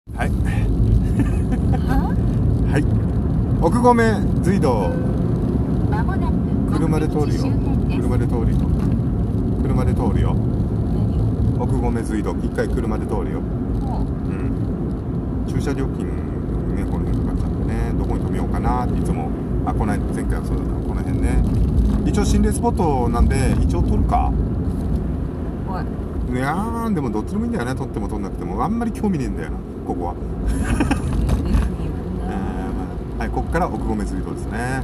はい。はい。奥込随道。車で通るよ。車で通るよ。車で通るよ。奥込随道、一回車で通るよ。うん。駐車料金ね、この辺かかっちゃってね、どこに止めようかなっていつも。あ、前回はそうだった、この辺ね。一応心霊スポットなんで、一応撮るか。いやー、でもどっちでもいいんだよね、撮っても撮んなくても。あんまり興味ねえんだよな、ここは。はい、ここから奥込随道ですね。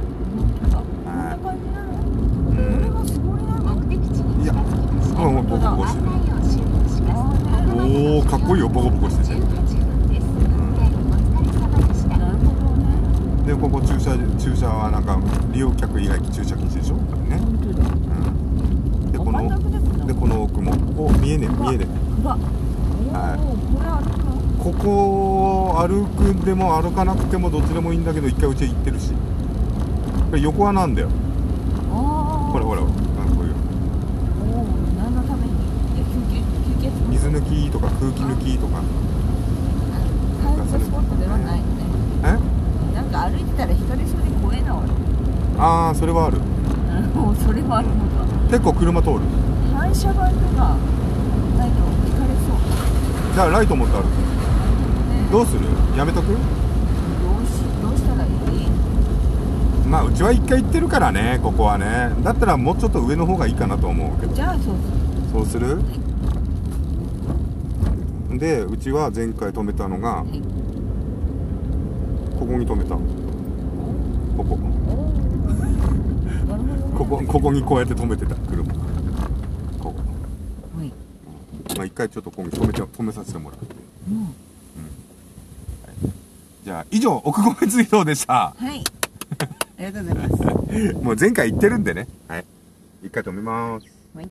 いや、もうボコボコしてる。おお、かっこいいよ、ボコボコしてて。で、ここ駐車はなんか利用客以外駐車禁止でしょ、ね。で、この奥も、見えねえ。はい。ここ歩くんでも歩かなくてもどっちでもいいんだけど、一回うち行ってるし。これ横はなんだよ。ほら、こういう。 何のために？休憩室？ 水抜きとか空気抜きとか。 タイムスポットではないよね。なんか歩いてたら光それ怖えな俺。 ああ、それはある。 それはあるのか。 結構車通る。 反射板とかないと引かれそう。 じゃあライト持って歩く。どうする？やめとく？ どうしたらいい？ まあうちは一回行ってるからね、ここはね。だったらもうちょっと上の方がいいかなと思うけど。 じゃあそうする？で、うちは前回止めたのが、ここに止めた。ここにこうやって止めてた車。ここ。まあ一回ちょっとここに止めさせてもらう。じゃあ以上、奥込随道でした。 はい。ありがとうございます。 もう前回言ってるんでね。はい。一回止めます。